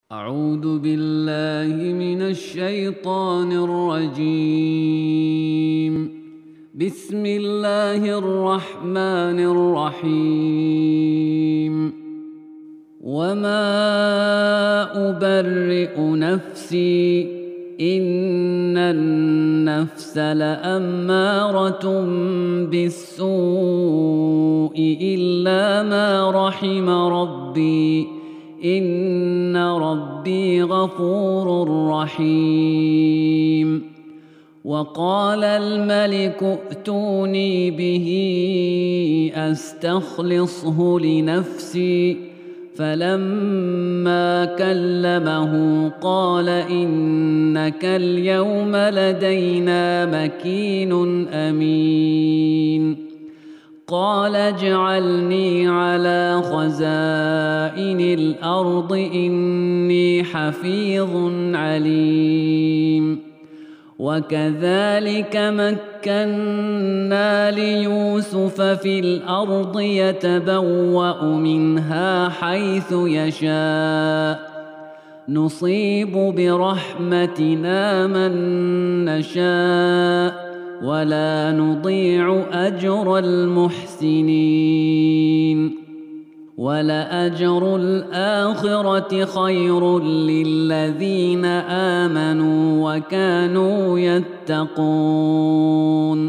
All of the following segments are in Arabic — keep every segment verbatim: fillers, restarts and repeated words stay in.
أعوذ بالله من الشيطان الرجيم. بسم الله الرحمن الرحيم. وما أبرئ نفسي إن النفس لأمارة بالسوء إلا ما رحم ربي إن ربي غفور رحيم. وقال الملك ائتوني به أستخلصه لنفسي فلما كلمه قال إنك اليوم لدينا مكين أمين. قال اجعلني على خزائن الأرض إني حفيظ عليم. وكذلك مكنا ليوسف في الأرض يتبوأ منها حيث يشاء نصيب برحمتنا من نشاء ولا نضيع أجر المحسنين. ولأجر الآخرة خير للذين آمنوا وكانوا يتقون.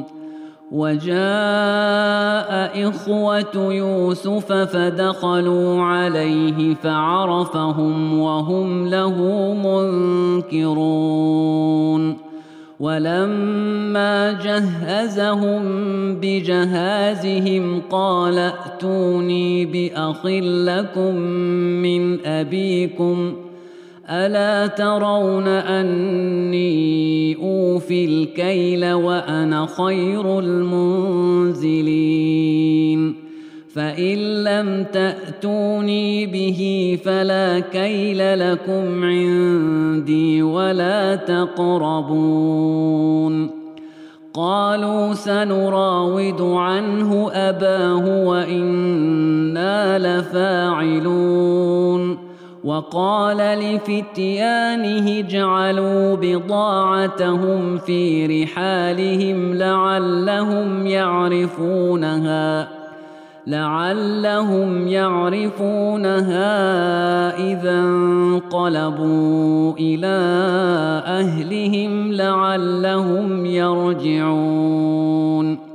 وجاء إخوة يوسف فدخلوا عليه فعرفهم وهم له منكرون. ولما جهزهم بجهازهم قال ائتوني بأخ لكم من أبيكم ألا ترون أني أوفي الكيل وأنا خير المنزلين. فإن لم تأتوني به فلا كيل لكم عندي ولا تقربون. قالوا سنراود عنه أباه وإنا لفاعلون. وقال لفتيانه اجعلوا بضاعتهم في رحالهم لعلهم يعرفونها لعلهم يعرفونها إذا انقلبوا إلى أهلهم لعلهم يرجعون.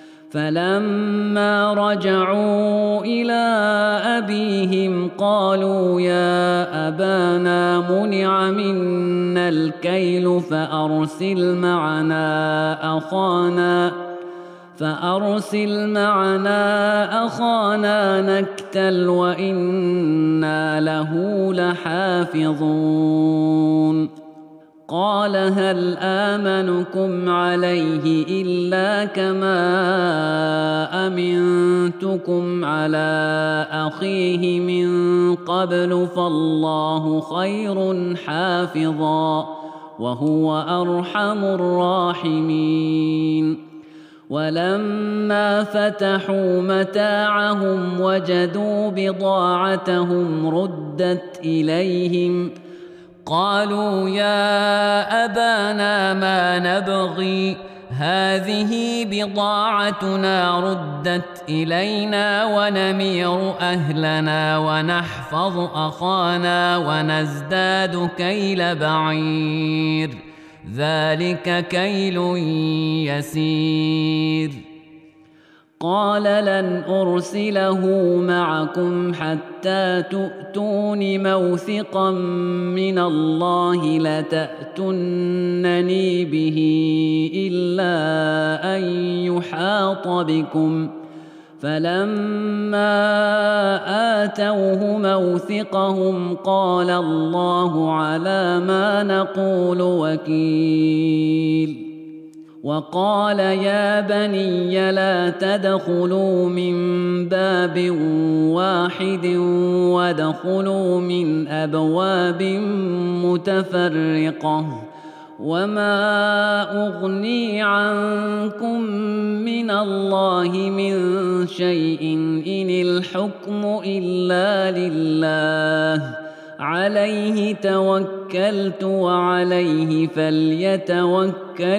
فلما رجعوا إلى أبيهم قالوا يا أبانا منع منا الكيل فأرسل معنا أخانا فأرسل معنا أخانا نكتل وإنا له لحافظون. قال هل آمنكم عليه إلا كما أمنتكم على أخيه من قبل فالله خير حافظا وهو أرحم الراحمين. ولما فتحوا متاعهم وجدوا بضاعتهم ردت إليهم قالوا يا أبانا ما نبغي هذه بضاعتنا ردت إلينا ونمير أهلنا ونحفظ أخانا ونزداد كيل بعير ذلك كيل يسير. قال لن أرسله معكم حتى تؤتون موثقا من الله لتأتونني به إلا أن يحاط بكم. فلما آتوه موثقهم قال الله على ما نقول وكيل. وقال يا بني لا تدخلوا من باب واحد وادخلوا من أبواب متفرقة وما أغني عنكم من الله من شيء إن الحكم إلا لله عليه توكلت وعليه فليتوكل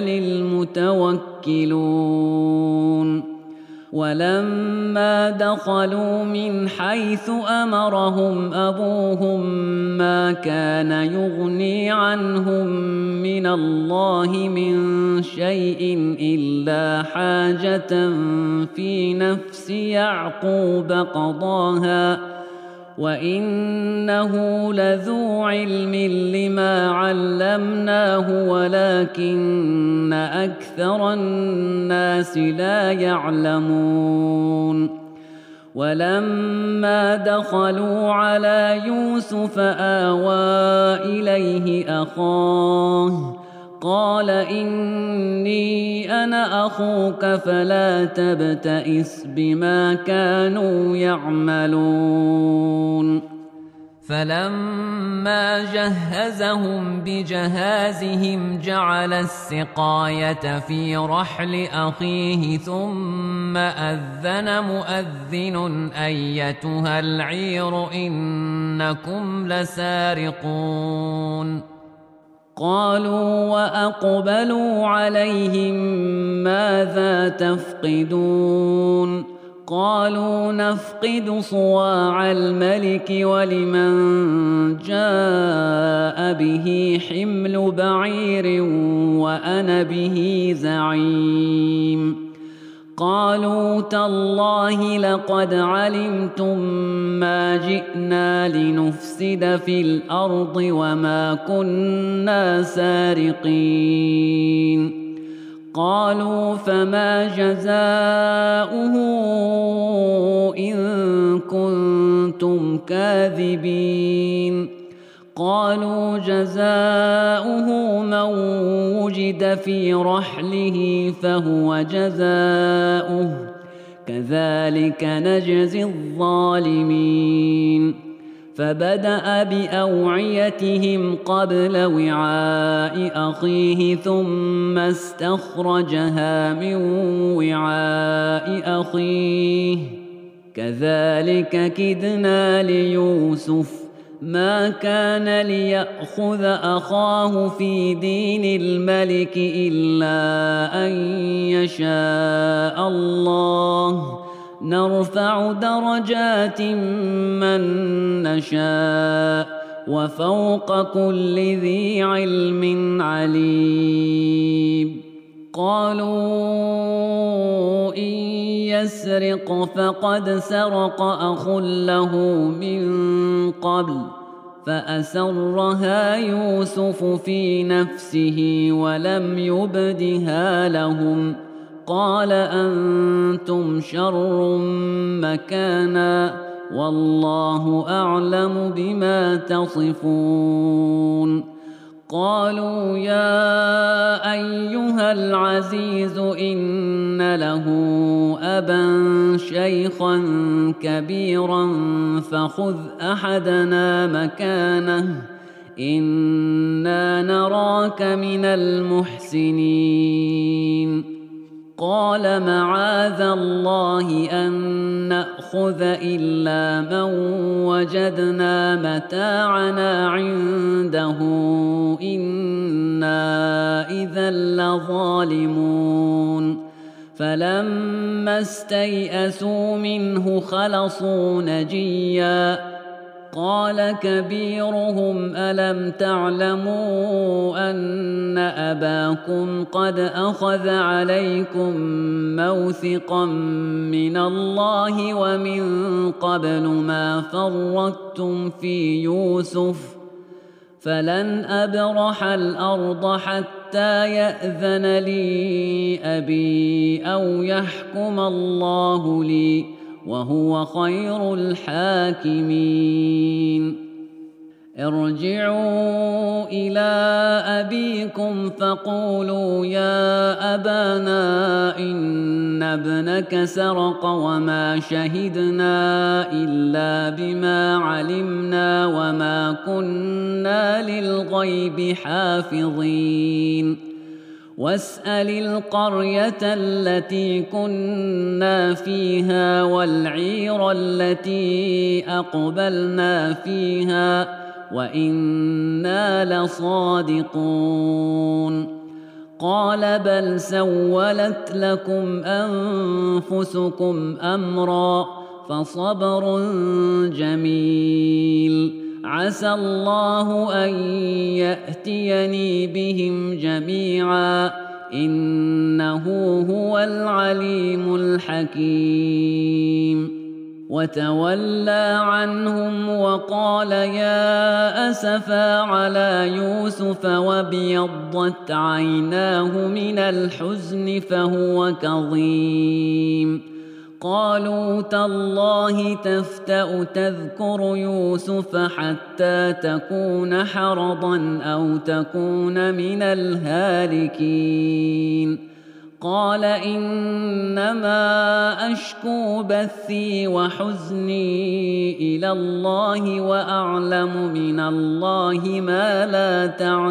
المتوكلون ولما دخلوا من حيث أمرهم أبوهم ما كان يغني عنهم من الله من شيء إلا حاجة في نفس يعقوب قضاها وإنه لذو علم لما علمناه ولكن أكثر الناس لا يعلمون ولما دخلوا على يوسف آوى إليه أخاه قال إني أنا أخوك فلا تبتئس بما كانوا يعملون فلما جهزهم بجهازهم جعل السقاية في رحل أخيه ثم أذن مؤذن أيتها العير إنكم لسارقون قالوا وأقبلوا عليهم ماذا تفقدون قالوا نفقد صواع الملك ولمن جاء به حمل بعير وأنا به زعيم قالوا تالله لقد علمتم ما جئنا لنفسد في الأرض وما كنا سارقين قالوا فما جزاؤه إن كنتم كاذبين قالوا جزاؤه من وجد في رحله فهو جزاؤه كذلك نجزي الظالمين فبدأ بأوعيتهم قبل وعاء أخيه ثم استخرجها من وعاء أخيه كذلك كدنا ليوسف ما كان ليأخذ أخاه في دين الملك إلا أن يشاء الله نرفع درجات من نشاء وفوق كل ذي علم عليم قالوا إن يسرق فقد سرق أخ له من قبل فأسرها يوسف في نفسه ولم يبدها لهم قال أنتم شر مكانا والله أعلم بما تصفون قالوا يا أيها العزيز إن له أبا شيخا كبيرا فخذ أحدنا مكانه إنا نراك من المحسنين قال معاذ الله أن نأخذ إلا من وجدنا متاعنا عنده إنا إذا لظالمون فلما استيئسوا منه خلصوا نجيا قال كبيرهم ألم تعلموا أن أباكم قد أخذ عليكم موثقا من الله ومن قبل ما فرطتم في يوسف فلن أبرح الأرض حتى يأذن لي أبي أو يحكم الله لي وهو خير الحاكمين ارجعوا إلى أبيكم فقولوا يا أبانا إن ابنك سرق وما شهدنا إلا بما علمنا وما كنا للغيب حافظين واسأل القرية التي كنا فيها والعير التي أقبلنا فيها وإنا لصادقون قال بل سولت لكم أنفسكم أمرا فصبر جميل عسى الله أن يأتيني بهم جميعا إنه هو العليم الحكيم وتولى عنهم وقال يا أسفا على يوسف وابيضت عيناه من الحزن فهو كظيم قالوا تالله تفتأ تذكر يوسف حتى تكون حرضا أو تكون من الهالكين قال إنما أشكو بثي وحزني إلى الله وأعلم من الله ما لا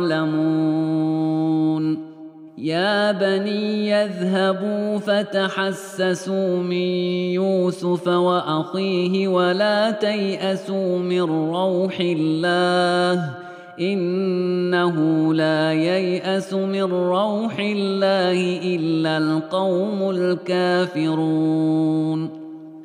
تعلمون يا بني اذهبوا فتحسسوا من يوسف وأخيه ولا تيأسوا من روح الله إنه لا ييأس من روح الله إلا القوم الكافرون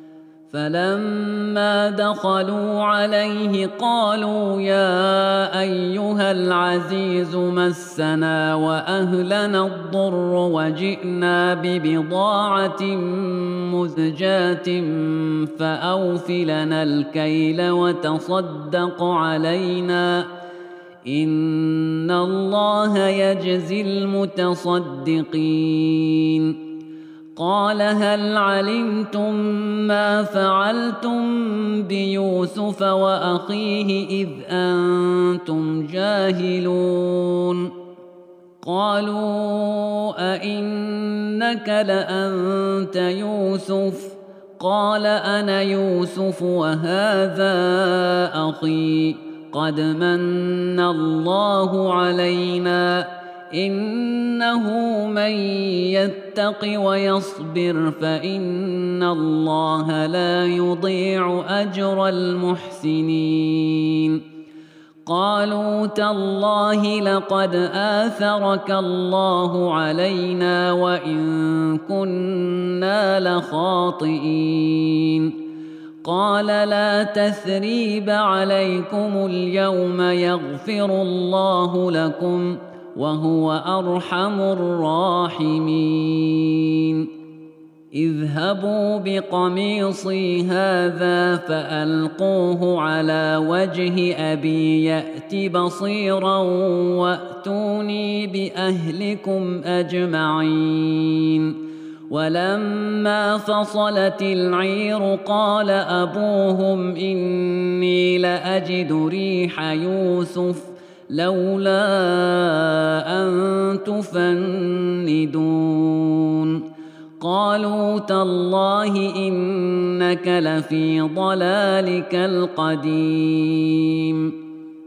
فلما دخلوا عليه قالوا يا أيها العزيز مسنا وأهلنا الضر وجئنا ببضاعة مزجاة فأوف لنا الكيل وتصدق علينا إن الله يجزي المتصدقين قال هل علمتم ما فعلتم بيوسف وأخيه إذ أنتم جاهلون قالوا أئنك لأنت يوسف قال أنا يوسف وهذا أخي قد من الله علينا إنه من يتق ويصبر فإن الله لا يضيع أجر المحسنين قالوا تالله لقد آثرك الله علينا وإن كنا لخاطئين قال لا تثريب عليكم اليوم يغفر الله لكم وهو أرحم الراحمين اذهبوا بقميصي هذا فألقوه على وجه أبي يأت بصيرا وأتوني بأهلكم أجمعين ولما فصلت العير قال أبوهم إني لأجد ريح يوسف لولا أن تفندون قالوا تالله إنك لفي ضلالك القديم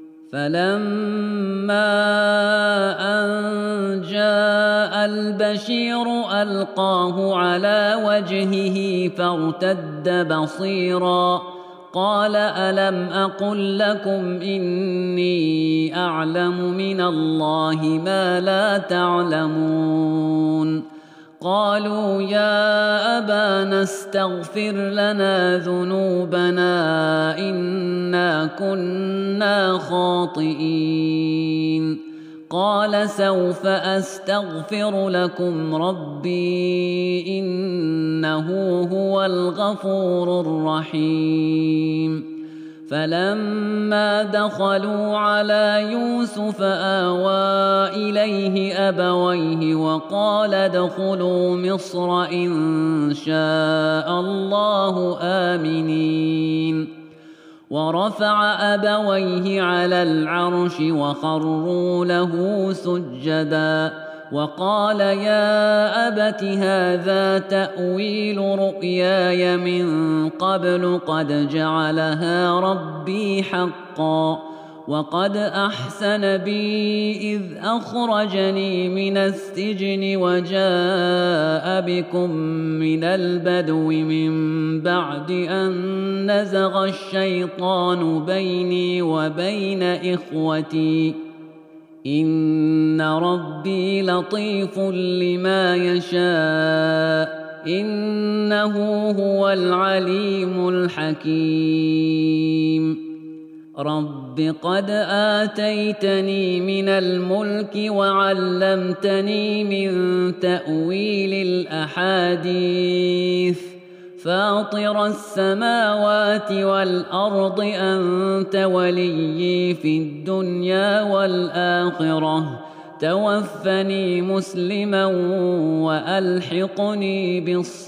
فلما أن جاء البشير ألقاه على وجهه فارتد بصيرا قال ألم أقل لكم إني أعلم من الله ما لا تعلمون قالوا يا أبانا استغفر لنا ذنوبنا إنا كنا خاطئين قال سوف أستغفر لكم ربي إنه هو الغفور الرحيم فلما دخلوا على يوسف آوى إليه أبويه وقال ادخلوا مصر إن شاء الله آمنين ورفع أبويه على العرش وخروا له سجدا وقال يا أبت هذا تأويل رؤياي من قبل قد جعلها ربي حقا وقد أحسن بي إذ أخرجني من السجن وجاء بكم من البدو من بعد أن نزغ الشيطان بيني وبين إخوتي إن ربي لطيف لما يشاء إنه هو العليم الحكيم رب قد آتيتني من الملك وعلمتني من تأويل الأحاديث فاطر السماوات والأرض أنت وليي في الدنيا والآخرة توفني مسلما وألحقني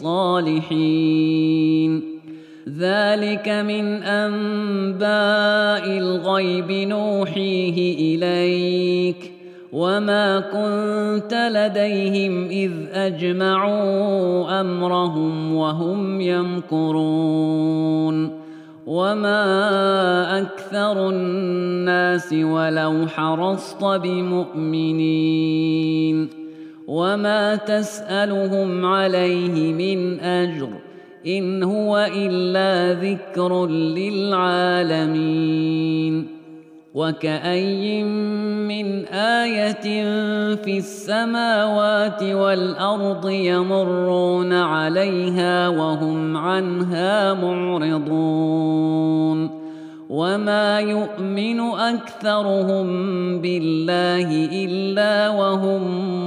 بالصالحين ذلك من أنباء الغيب نوحيه إليك وما كنت لديهم إذ أجمعوا أمرهم وهم يمكرون وما أكثر الناس ولو حرصت بمؤمنين وما تسألهم عليه من أجر إن هو إلا ذكر للعالمين وكأي من آية في السماوات والأرض يمرون عليها وهم عنها معرضون وما يؤمن أكثرهم بالله إلا وهم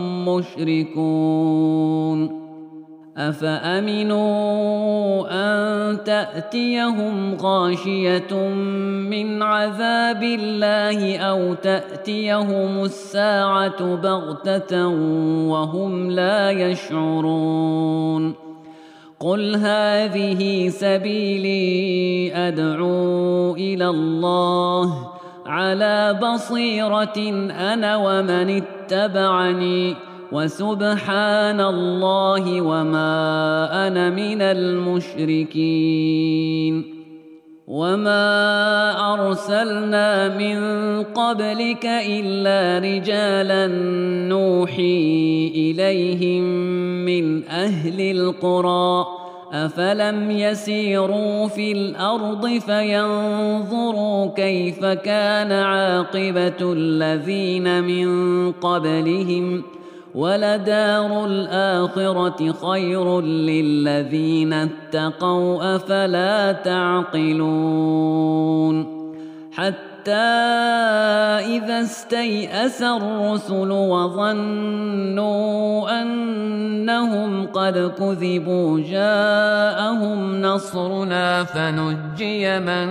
مشركون أفأمنوا أن تأتيهم غاشية من عذاب الله أو تأتيهم الساعة بغتة وهم لا يشعرون قل هذه سبيلي أدعو إلى الله على بصيرة أنا ومن اتبعني وسبحان الله وما أنا من المشركين وما أرسلنا من قبلك إلا رجالا نوحي إليهم من أهل القرى أفلم يسيروا في الأرض فينظروا كيف كان عاقبة الذين من قبلهم ولدار الآخرة خير للذين اتقوا أفلا تعقلون حتى إذا استيأس الرسل وظنوا أنهم قد كذبوا جاءهم نصرنا فنجي من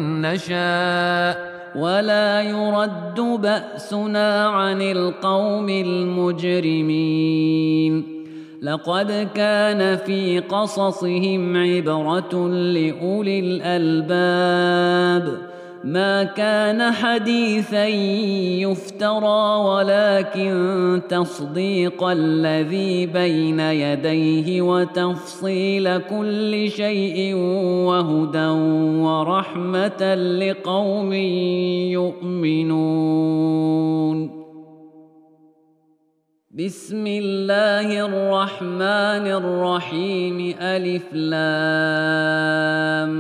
نشاء ولا يرد بأسنا عن القوم المجرمين لقد كان في قصصهم عبرة لأولي الألباب ما كان حديثا يفترى ولكن تصديق الذي بين يديه وتفصيل كل شيء وهدى ورحمة لقوم يؤمنون بسم الله الرحمن الرحيم ألف لام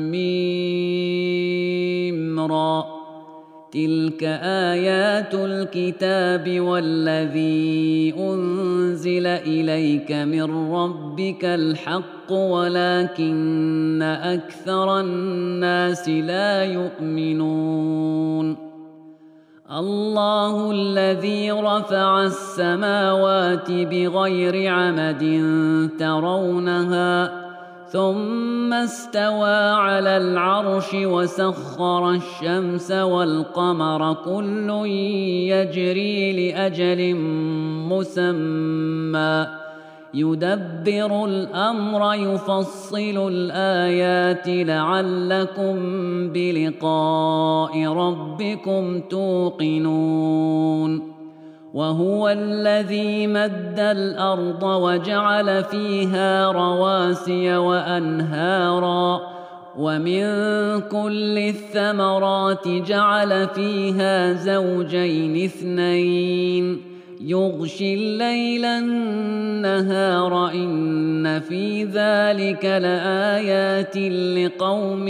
ميم را تلك آيات الكتاب والذي أنزل إليك من ربك الحق ولكن أكثر الناس لا يؤمنون الله الذي رفع السماوات بغير عمد ترونها ثم استوى على العرش وسخر الشمس والقمر كل يجري لأجل مسمى يدبر الأمر يفصل الآيات لعلكم بلقاء ربكم توقنون وهو الذي مد الأرض وجعل فيها رواسي وأنهارا ومن كل الثمرات جعل فيها زوجين اثنين يغشي الليل النهار إن في ذلك لآيات لقوم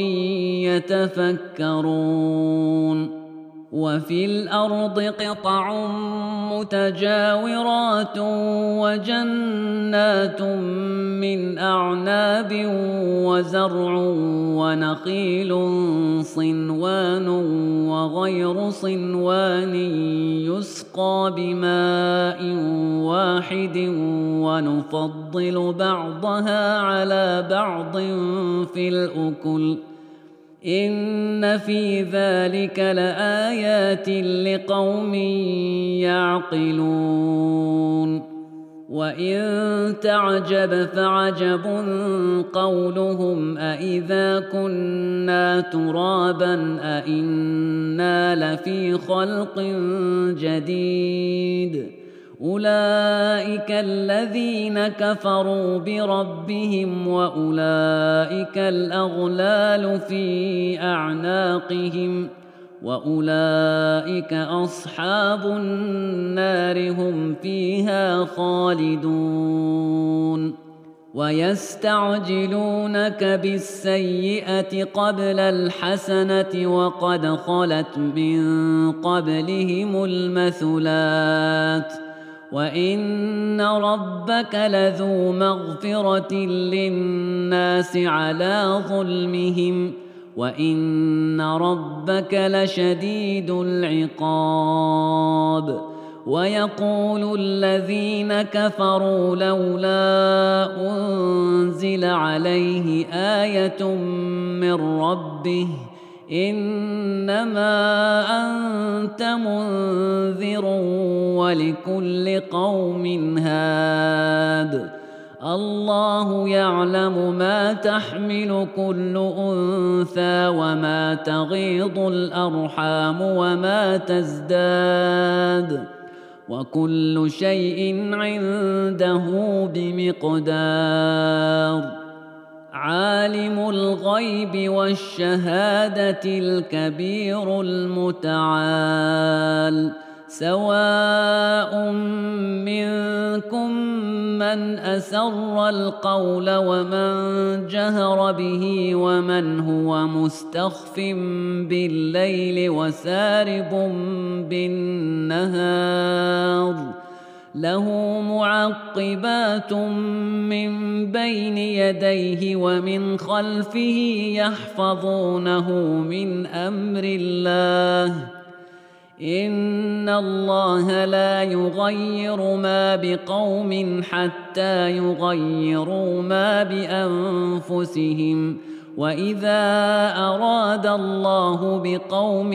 يتفكرون وفي الأرض قطع متجاورات وجنات من أعناب وزرع ونخيل صنوان وغير صنوان يسقى بماء واحد ونفضل بعضها على بعض في الأكل إن في ذلك لآيات لقوم يعقلون وإن تعجب فعجب قولهم أإذا كنا ترابا أإنا لفي خلق جديد أولئك الذين كفروا بربهم وأولئك الأغلال في أعناقهم وأولئك أصحاب النار هم فيها خالدون ويستعجلونك بالسيئة قبل الحسنة وقد خلت من قبلهم المثلات وإن ربك لذو مغفرة للناس على ظلمهم وإن ربك لشديد العقاب ويقول الذين كفروا لولا أنزل عليه آية من ربه إنما أنت منذر ولكل قوم هاد الله يعلم ما تحمل كل أنثى وما تغيض الأرحام وما تزداد وكل شيء عنده بمقدار عالم الغيب والشهادة الكبير المتعال سواء منكم من أسر القول ومن جهر به ومن هو مستخف بالليل وسارب بالنهار له معقبات من بين يديه ومن خلفه يحفظونه من أمر الله إن الله لا يغير ما بقوم حتى يغيروا ما بأنفسهم وإذا أراد الله بقوم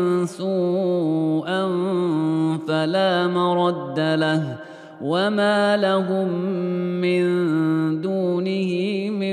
سوءا فلا مرد له وما لهم من دونه من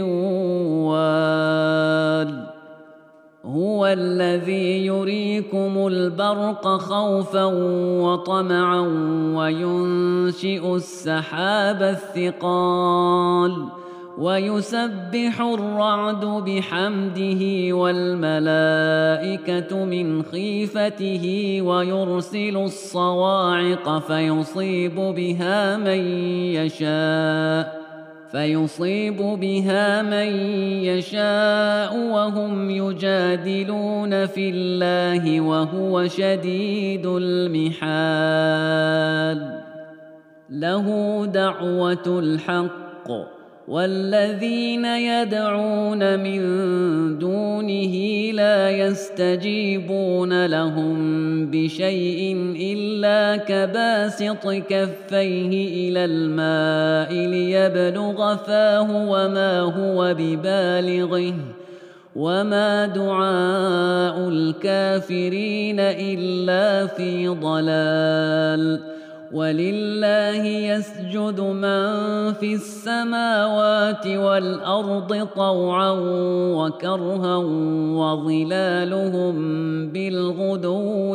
وال هو الذي يريكم البرق خوفا وطمعا وينشئ السحاب الثقال ويسبح الرعد بحمده والملائكة من خيفته ويرسل الصواعق فيصيب بها من يشاء فيصيب بها من يشاء وهم يجادلون في الله وهو شديد المحال له دعوة الحق والذين يدعون من دونه لا يستجيبون لهم بشيء إلا كباسط كفيه إلى الماء ليبلغ فاه وما هو ببالغه وما دعاء الكافرين إلا في ضلال ولله يسجد من في السماوات والأرض طوعا وكرها وظلالهم بالغدو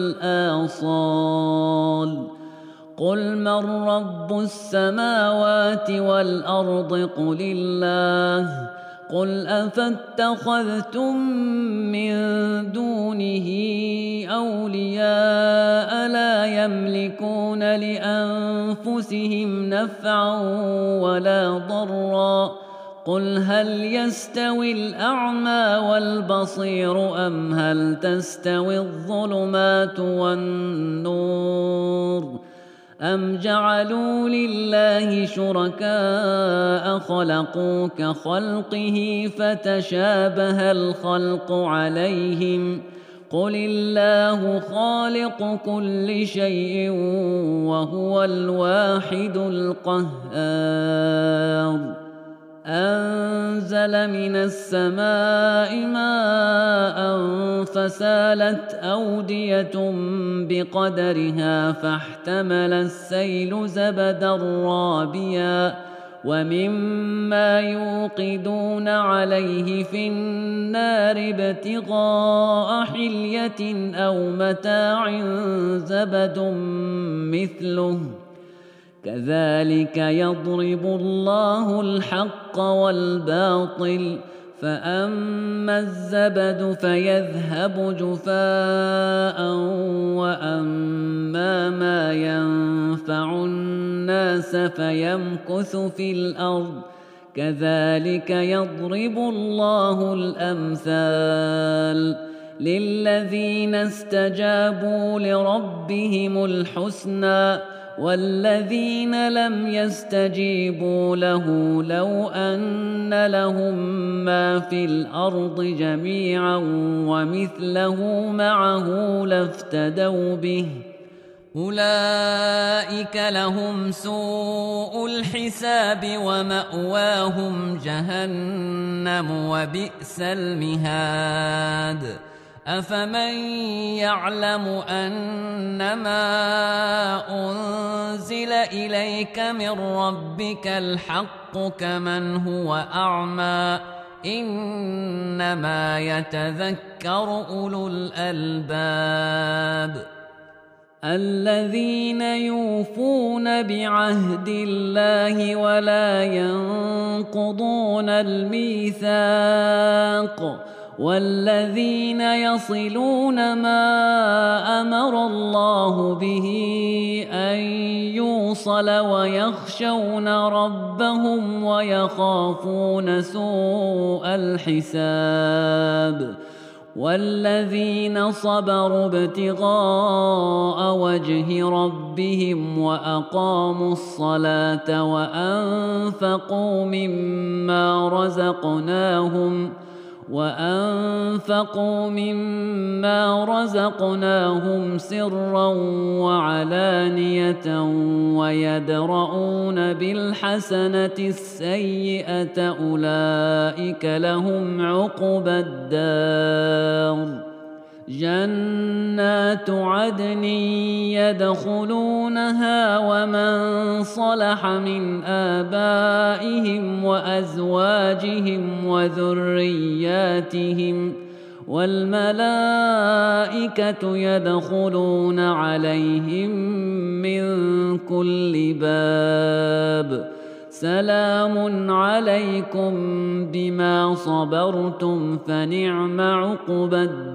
والآصال قل من رب السماوات والأرض قل الله قل أفاتخذتم من دونه أولياء لا يملكون لأنفسهم نفعا ولا ضرا قل هل يستوي الأعمى والبصير أم هل تستوي الظلمات والنور أم جعلوا لله شركاء خلقوا كخلقه فتشابه الخلق عليهم قل الله خالق كل شيء وهو الواحد القهار أنزل من السماء ماء فسالت أودية بقدرها فاحتمل السيل زبدا رابيا ومما يوقدون عليه في النار ابتغاء حلية أو متاع زبد مثله كذلك يضرب الله الحق والباطل فأما الزبد فيذهب جفاء وأما ما ينفع الناس فيمكث في الأرض كذلك يضرب الله الأمثال للذين استجابوا لربهم الحسنى والذين لم يستجيبوا له لو أن لهم ما في الأرض جميعا ومثله معه لافتدوا به أولئك لهم سوء الحساب ومأواهم جهنم وبئس المهاد أفمن يعلم أنما أنزل إليك من ربك الحق كمن هو أعمى إنما يتذكر أولو الألباب الذين يوفون بعهد الله ولا ينقضون الميثاق والذين يصلون ما أمر الله به أن يوصل ويخشون ربهم ويخافون سوء الحساب والذين صبروا ابتغاء وجه ربهم وأقاموا الصلاة وأنفقوا مما رزقناهم وأنفقوا مما رزقناهم سرا وعلانية ويدرؤون بالحسنة السيئة أولئك لهم عقبى الدار جنات عدن يدخلونها ومن صلح من آبائهم وأزواجهم وذرياتهم والملائكة يدخلون عليهم من كل باب سلام عليكم بما صبرتم فنعم عقبى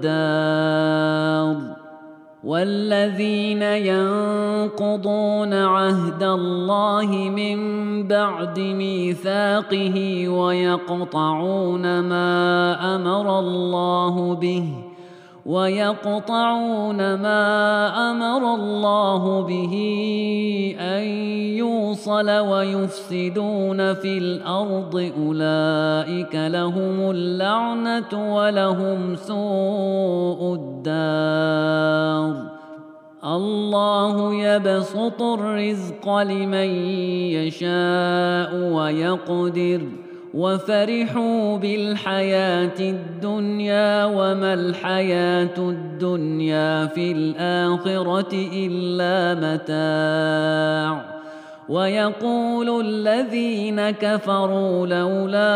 الدار والذين ينقضون عهد الله من بعد ميثاقه ويقطعون ما أمر الله به ويقطعون ما أمر الله به أن يوصل ويفسدون في الأرض أولئك لهم اللعنة ولهم سوء الدار الله يبسط الرزق لمن يشاء ويقدر وفرحوا بالحياة الدنيا وما الحياة الدنيا في الآخرة إلا متاع ويقول الذين كفروا لولا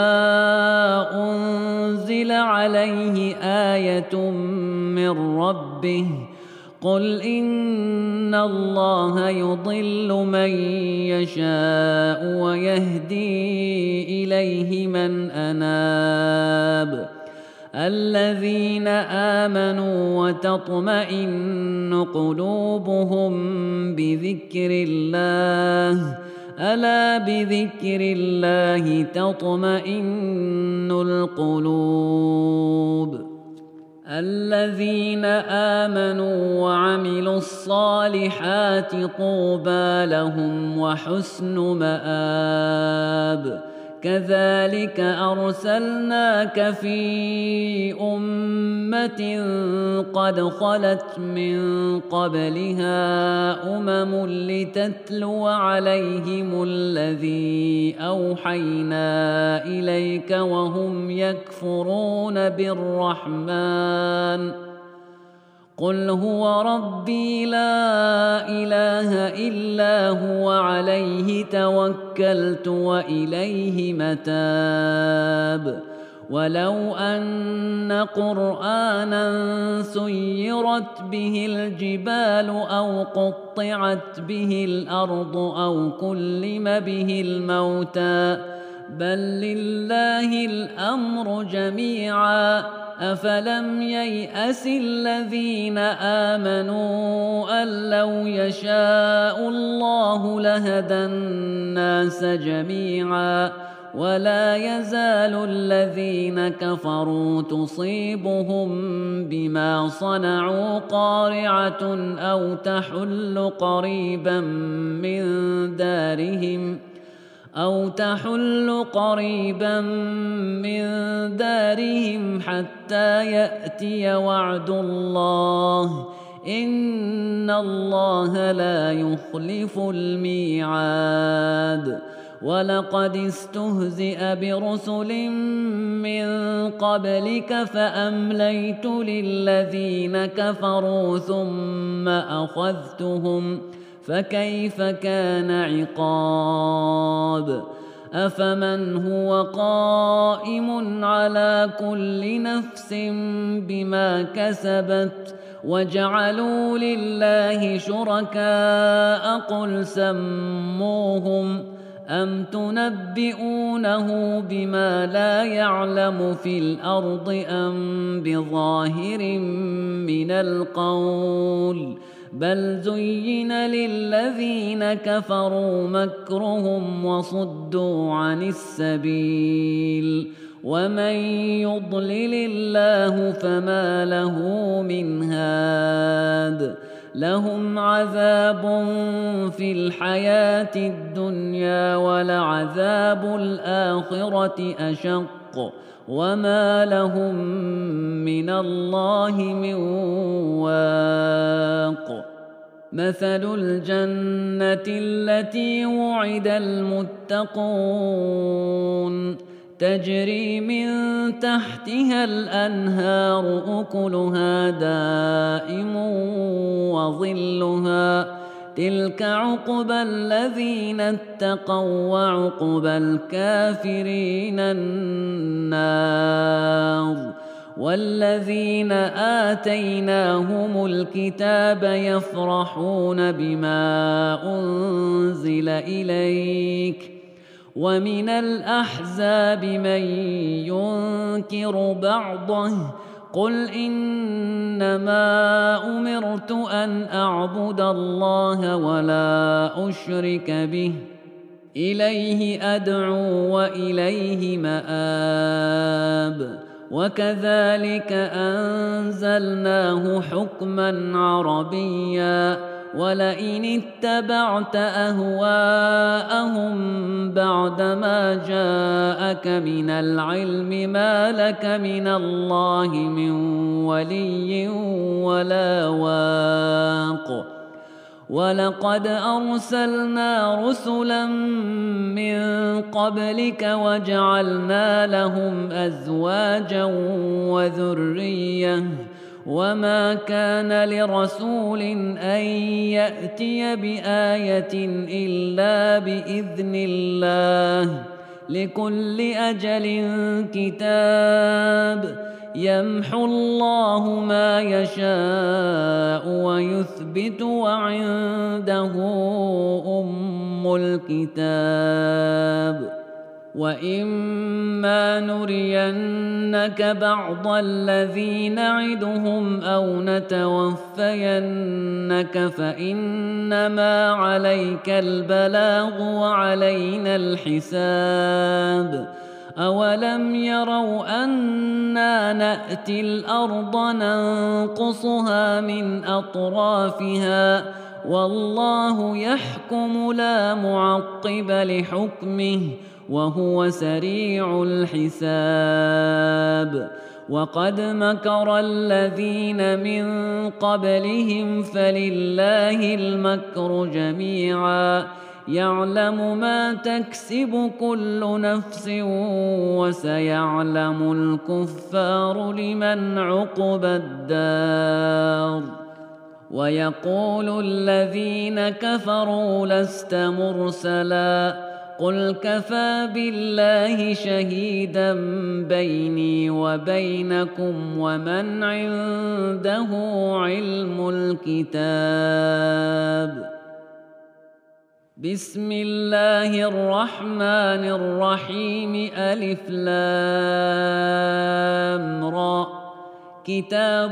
أنزل عليه آية من ربه قل إن الله يضل من يشاء ويهدي إليه من أناب الذين آمنوا وتطمئن قلوبهم بذكر الله ألا بذكر الله تطمئن القلوب الذين آمنوا وعملوا الصالحات طوبى لهم وحسن مآب كذلك أرسلناك في أمة قد خلت من قبلها أمم لتتلو عليهم الذي أوحينا إليك وهم يكفرون بالرحمن قل هو ربي لا إله إلا هو عليه توكلت وإليه متاب ولو أن قرآنا سيرت به الجبال أو قطعت به الأرض أو كلم به الموتى بل لله الأمر جميعا أفلم ييأس الذين آمنوا أن لو يشاء الله لهدى الناس جميعا ولا يزال الذين كفروا تصيبهم بما صنعوا قارعة أو تحل قريبا من دارهم أو تحل قريبا من دارهم حتى يأتي وعد الله إن الله لا يخلف الميعاد ولقد استهزئ برسل من قبلك فأمليت للذين كفروا ثم أخذتهم فكيف كان عقاب أفمن هو قائم على كل نفس بما كسبت وجعلوا لله شركاء قل سموهم أم تنبئونه بما لا يعلم في الأرض أم بظاهر من القول بل زين للذين كفروا مكرهم وصدوا عن السبيل ومن يضلل الله فما له من هاد لهم عذاب في الحياة الدنيا ولعذاب الآخرة أشق وما لهم من الله من واق مثل الجنة التي وعد المتقون تجري من تحتها الأنهار أكلها دائم وظلها تلك عقبى الذين اتقوا وعقبى الكافرين النار والذين آتيناهم الكتاب يفرحون بما أنزل إليك ومن الأحزاب من ينكر بعضه قل إنما أمرت أن أعبد الله ولا أشرك به إليه أدعو وإليه مآب وكذلك أنزلناه حكما عربيا ولئن اتبعت أهواءهم بعدما جاءك من العلم ما لك من الله من ولي ولا واق ولقد أرسلنا رسلا من قبلك وجعلنا لهم أزواجا وذرية وما كان لرسول أن يأتي بآية إلا بإذن الله لكل أجل كتاب يمحو الله ما يشاء ويثبت وعنده أم الكتاب. وإما نرينك بعض الذي نعدهم أو نتوفينك فإنما عليك البلاغ وعلينا الحساب. أولم يروا أنا نأتي الأرض ننقصها من أطرافها والله يحكم لا معقب لحكمه وهو سريع الحساب. وقد مكر الذين من قبلهم فلله المكر جميعا يعلم ما تكسب كل نفس وسيعلم الكفار لمن عقبى الدار. ويقول الذين كفروا لست مرسلا قل كفى بالله شهيدا بيني وبينكم ومن عنده علم الكتاب. بسم الله الرحمن الرحيم ألف لام را كتاب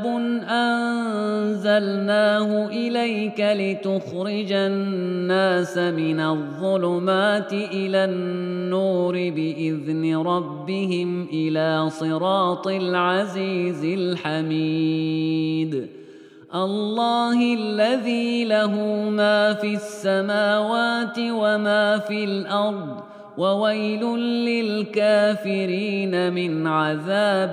أنزلناه إليك لتخرج الناس من الظلمات إلى النور بإذن ربهم إلى صراط العزيز الحميد. الله الذي له ما في السماوات وما في الأرض وويل للكافرين من عذاب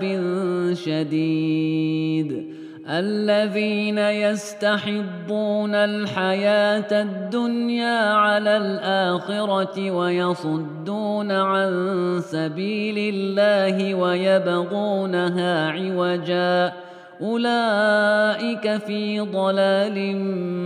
شديد. الذين يستحبون الحياة الدنيا على الآخرة ويصدون عن سبيل الله ويبغونها عوجا أولئك في ضلال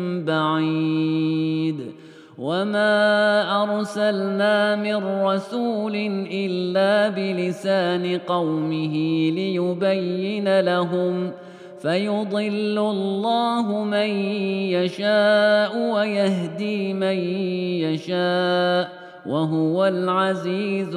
بعيد. وما أرسلنا من رسول إلا بلسان قومه ليبين لهم فيضل الله من يشاء ويهدي من يشاء وهو العزيز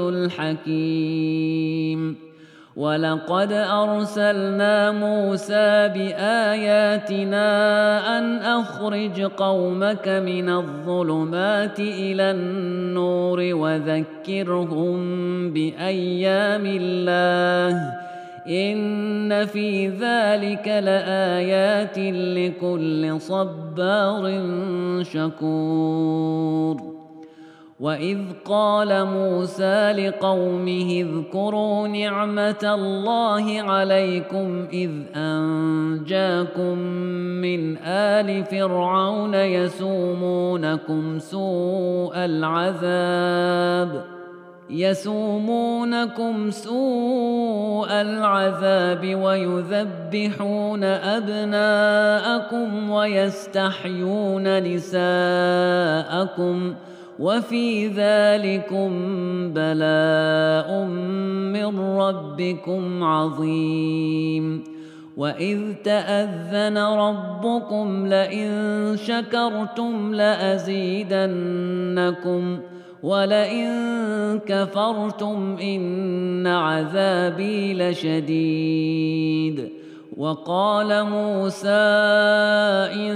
الحكيم. ولقد أرسلنا موسى بآياتنا أن أخرج قومك من الظلمات إلى النور وذكرهم بأيام الله إن في ذلك لآيات لكل صبار شكور. وإذ قال موسى لقومه اذكروا نعمة الله عليكم إذ أنجاكم من آل فرعون يسومونكم سوء العذاب يسومونكم سوء العذاب ويذبحون أبناءكم ويستحيون نساءكم وفي ذلكم بلاء من ربكم عظيم. وإذ تأذن ربكم لئن شكرتم لأزيدنكم ولئن كفرتم إن عذابي لشديد. وقال موسى إن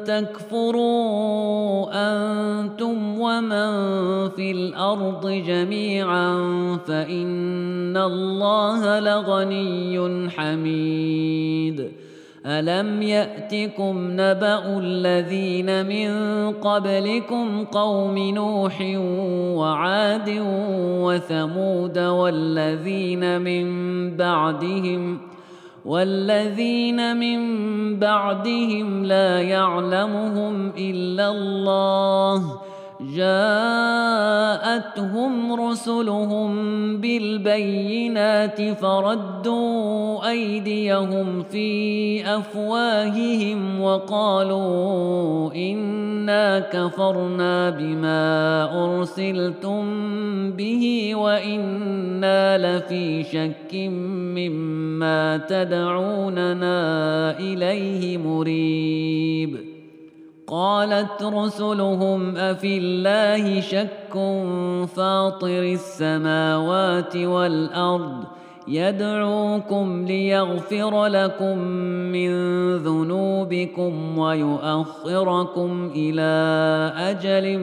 تكفروا أنتم ومن في الأرض جميعا فإن الله لغني حميد. ألم يأتكم نبأ الذين من قبلكم قوم نوح وعاد وثمود والذين من بعدهم والذين من بعدهم لا يعلمهم إلا الله جاءتهم رسلهم بالبينات فردوا أيديهم في أفواههم وقالوا إنا كفرنا بما أرسلتم به وإنا لفي شك مما تدعوننا إليه مريب. قالت رسلهم أفي الله شك فاطر السماوات والأرض يدعوكم ليغفر لكم من ذنوبكم ويؤخركم إلى أجل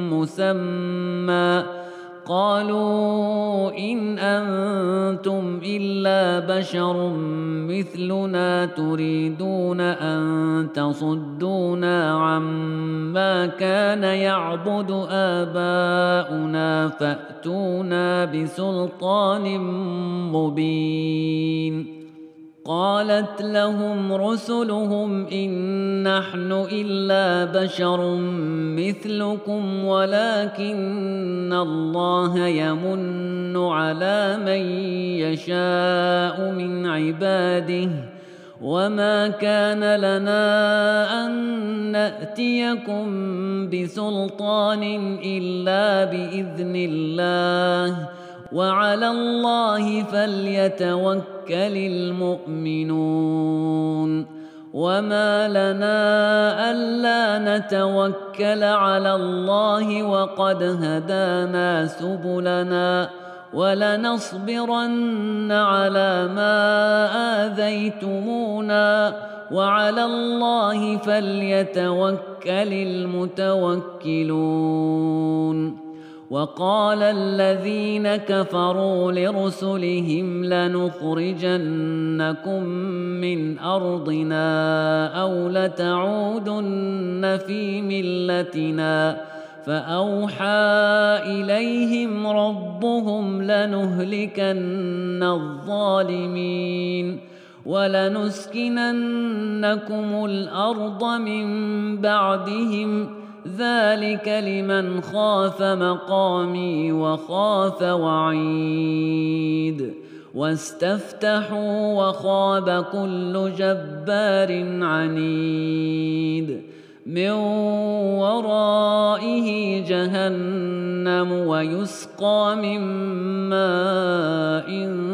مسمى قالوا إن أنتم إلا بشر مثلنا تريدون أن تصدونا عما كان يعبد آباؤنا فأتونا بسلطان مبين. قالت لهم رسلهم إن نحن إلا بشر مثلكم ولكن الله يمن على من يشاء من عباده وما كان لنا أن نأتيكم بسلطان إلا بإذن الله وعلى الله فليتوكل المؤمنون. وما لنا ألا نتوكل على الله وقد هدانا سبلنا ولنصبرن على ما آذيتمونا وعلى الله فليتوكل المتوكلون. وقال الذين كفروا لرسلهم لنخرجنكم من أرضنا أو لتعودن في ملتنا فأوحى إليهم ربهم لنهلكن الظالمين ولنسكننكم الأرض من بعدهم ذلك لمن خاف مقامي وخاف وعيد. واستفتحوا وخاب كل جبار عنيد من ورائه جهنم ويسقى من ماء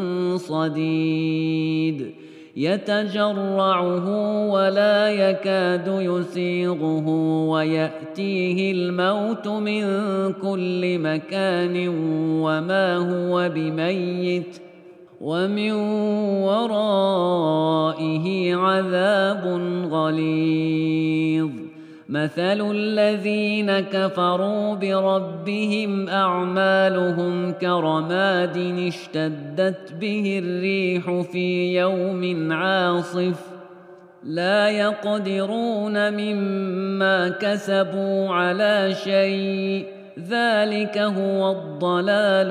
صديد يتجرعه ولا يكاد يسيغه ويأتيه الموت من كل مكان وما هو بميت ومن ورائه عذاب غليظ. مثل الذين كفروا بربهم أعمالهم كرماد اشتدت به الريح في يوم عاصف لا يقدرون مما كسبوا على شيء ذلك هو الضلال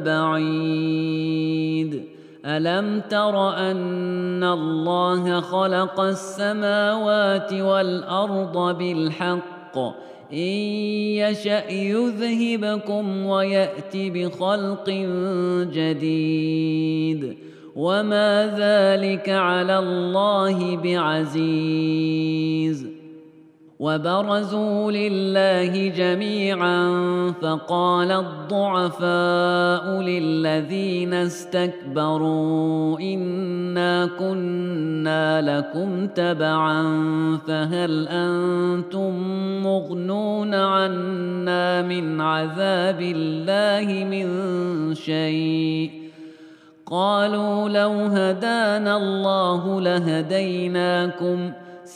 البعيد. ألم تر أن الله خلق السماوات والأرض بالحق إن يشأ يذهبكم ويأت بخلق جديد وما ذلك على الله بعزيز. وبرزوا لله جميعا فقال الضعفاء للذين استكبروا إنا كنا لكم تبعا فهل أنتم مغنون عنا من عذاب الله من شيء قالوا لو هدانا الله لهديناكم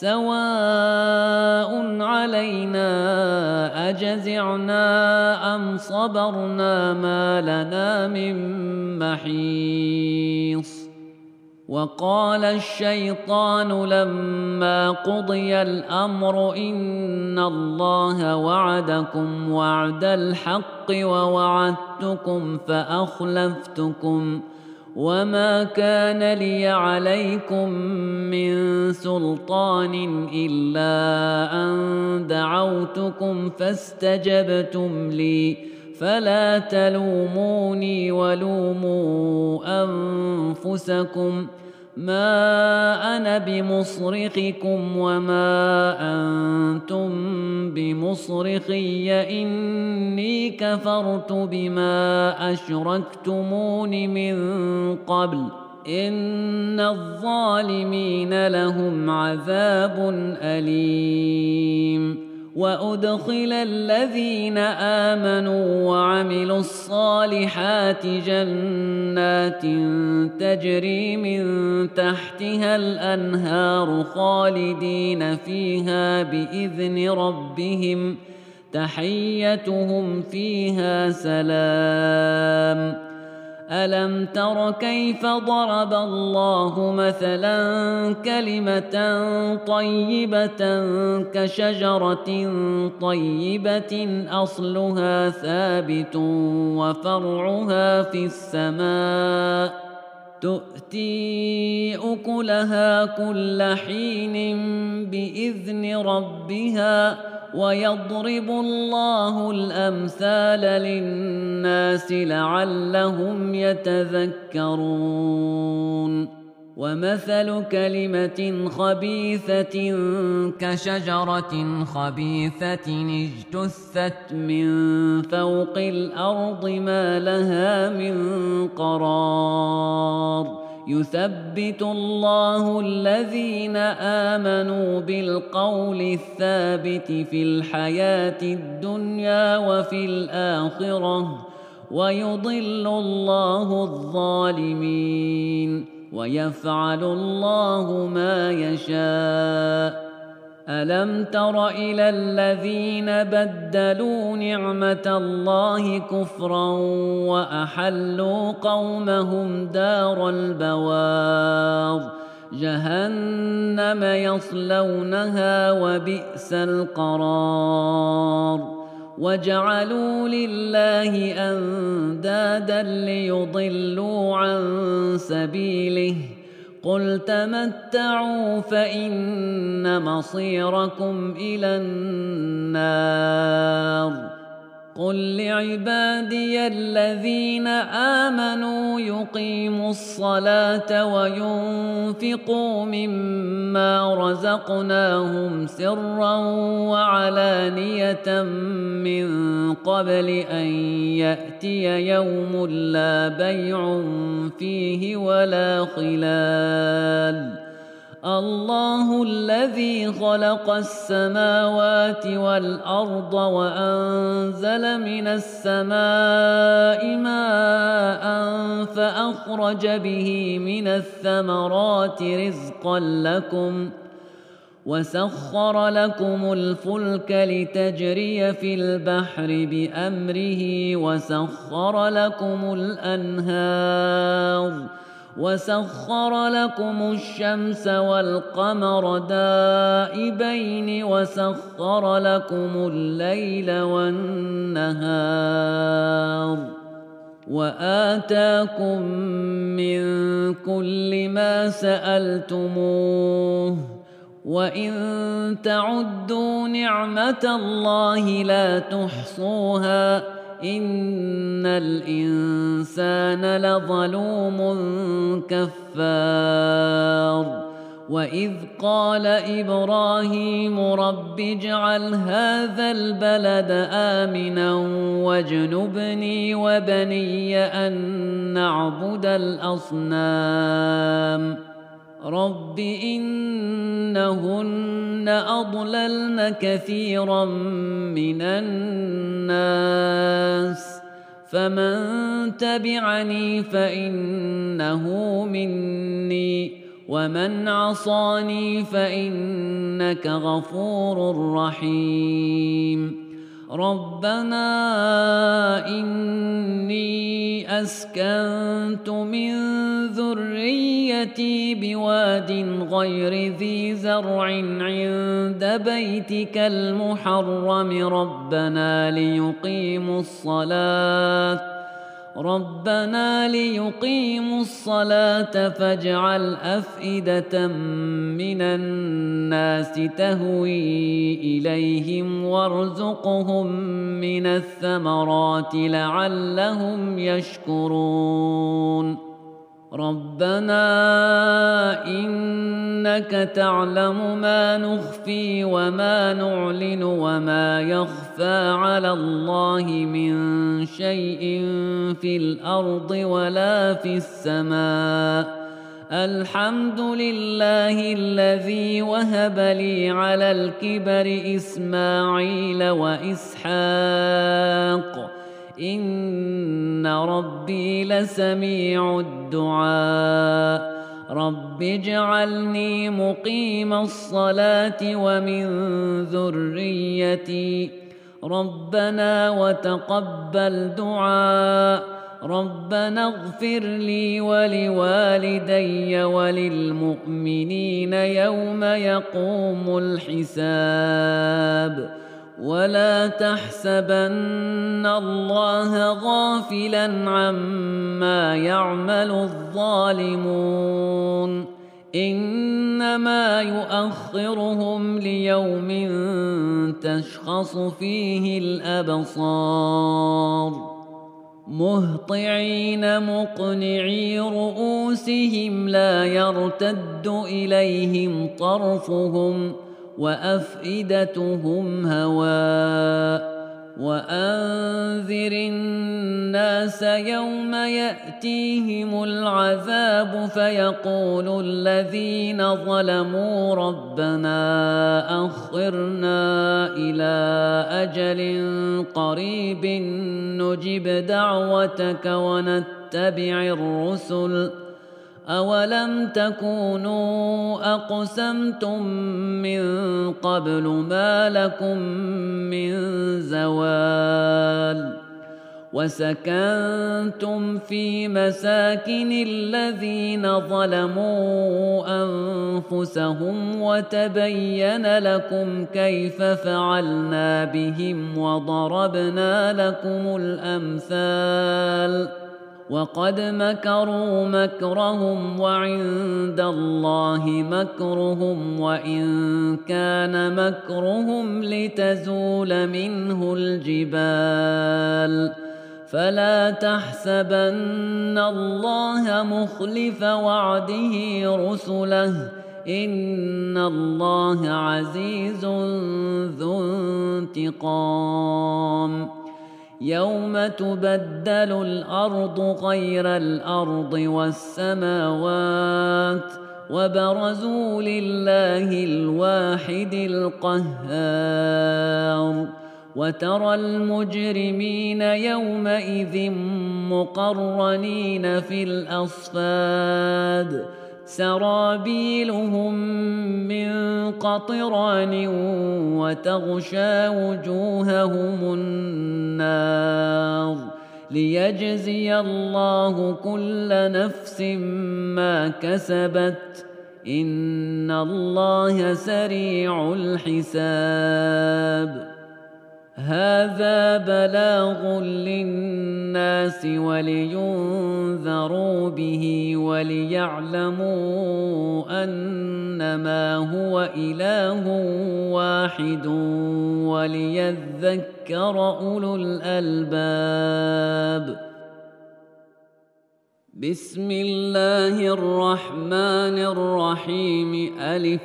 سواء علينا أجزعنا أم صبرنا ما لنا من محيص. وقال الشيطان لما قضي الأمر إن الله وعدكم وعد الحق ووعدتكم فأخلفتكم وما كان لي عليكم من سلطان إلا أن دعوتكم فاستجبتم لي فلا تلوموني ولوموا أنفسكم ما أنا بمصرخكم وما أنتم بمصرخي إني كفرت بما أشركتمون من قبل إن الظالمين لهم عذاب أليم. وأدخل الذين آمنوا وعملوا الصالحات جنات تجري من تحتها الأنهار خالدين فيها بإذن ربهم تحيتهم فيها سلام. ألم تر كيف ضرب الله مثلا كلمة طيبة كشجرة طيبة أصلها ثابت وفرعها في السماء تؤتي أكلها كل حين بإذن ربها ويضرب الله الأمثال للناس لعلهم يتذكرون. ومثل كلمة خبيثة كشجرة خبيثة اجتثت من فوق الأرض ما لها من قرار يثبت الله الذين آمنوا بالقول الثابت في الحياة الدنيا وفي الآخرة ويضل الله الظالمين ويفعل الله ما يشاء. ألم تر إلى الذين بدلوا نعمة الله كفرا وأحلوا قومهم دار البوار جهنم يصلونها وبئس القرار. وجعلوا لله أندادا ليضلوا عن سبيله قل تمتعوا فإن مصيركم إلى النار. قل لعبادي الذين آمنوا يقيموا الصلاة وينفقوا مما رزقناهم سرا وعلانية من قبل أن يأتي يوم لا بيع فيه ولا خلال. الله الذي خلق السماوات والأرض وأنزل من السماء ماء فأخرج به من الثمرات رزقا لكم وسخر لكم الفلك لتجري في البحر بأمره وسخر لكم الأنهار وسخر لكم الشمس والقمر دائبين وسخر لكم الليل والنهار وآتاكم من كل ما سألتموه وإن تعدوا نعمة الله لا تحصوها إن الإنسان لظلوم كفار. وإذ قال إبراهيم رب اجعل هذا البلد آمنا واجنبني وبني أن نعبد الأصنام رب إنهن أضللن كثيرا من الناس فمن تبعني فإنه مني ومن عصاني فإنك غفور رحيم. ربنا إني أسكنت من ذريتي بواد غير ذي زرع عند بيتك المحرم ربنا ليقيموا الصلاة ربنا ليقيموا الصلاة فاجعل أفئدة من الناس تهوي إليهم وارزقهم من الثمرات لعلهم يشكرون ربنا إنك تعلم ما نخفي وما نعلن وما يخفى على الله من شيء في الأرض ولا في السماء الحمد لله الذي وهب لي على الكبر إسماعيل وإسحاق إن ربي لسميع الدعاء رب اجعلني مقيم الصلاة ومن ذريتي ربنا وتقبل دعاء ربنا اغفر لي ولوالدي وللمؤمنين يوم يقوم الحساب ولا تحسبن الله غافلا عما يعمل الظالمون إنما يؤخرهم ليوم تشخص فيه الأبصار مهطعين مقنعي رؤوسهم لا يرتد إليهم طرفهم وأفئدتهم هواء وأنذر الناس يوم يأتيهم العذاب فيقول الذين ظلموا ربنا أخرنا إلى أجل قريب نجب دعوتك ونتبع الرسل أولم تكونوا أقسمتم من قبل ما لكم من زوال وسكنتم في مساكن الذين ظلموا أنفسهم وتبين لكم كيف فعلنا بهم وضربنا لكم الأمثال وقد مكروا مكرهم وعند الله مكرهم وإن كان مكرهم لتزول منه الجبال فلا تحسبن الله مخلف وعده رسله إن الله عزيز ذو انتقام يوم تبدل الأرض غير الأرض والسماوات وبرزوا لله الواحد القهار وترى المجرمين يومئذ مقرنين في الأصفاد سرابيلهم من قطران وتغشى وجوههم النار ليجزي الله كل نفس ما كسبت إن الله سريع الحساب هذا بلاغ للناس ولينذروا به وليعلموا أنما هو إله واحد وليذكر أولو الألباب بسم الله الرحمن الرحيم ألف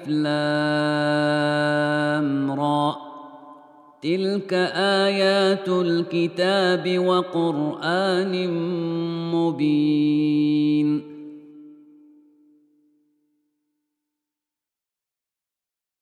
لام را تلك آيات الكتاب وقرآن مبين